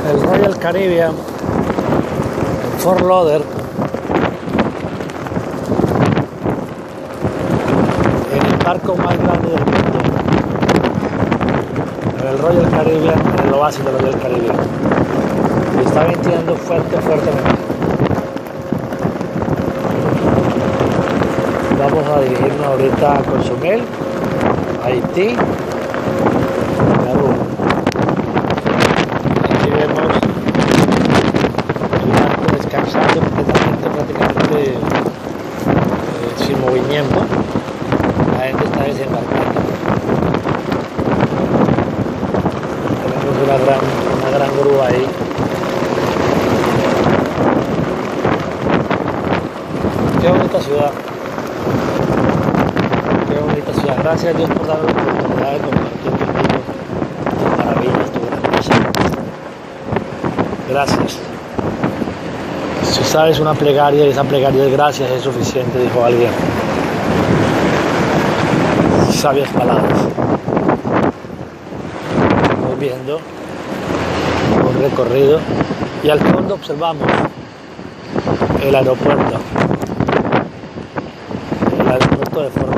el Royal Caribbean en Fort Lauderdale, en el barco más grande del mundo, en el Royal Caribbean, en el oasis del Royal Caribbean, y está venteando fuertemente. Vamos a dirigirnos ahorita a Cozumel, Haití. Aquí vemos el barco descansando completamente, prácticamente sin movimiento. La gente está desembarcando. Tenemos una gran grúa ahí. Qué bonita ciudad. Qué bonita ciudad. Gracias a Dios por darme la oportunidad de compartir contigo tus maravillas, tu grandeza. Gracias. Si sabes una plegaria y esa plegaria es gracias, es suficiente, dijo alguien. Sabias palabras. Estamos viendo un recorrido y al fondo observamos el aeropuerto de Fort